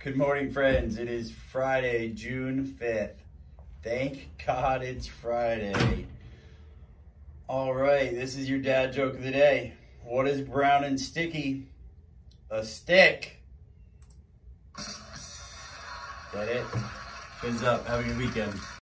Good morning, friends. It is Friday, June 5th. Thank God it's Friday. All right, this is your dad joke of the day. What is brown and sticky? A stick. Get it? Fins up. Have a good weekend.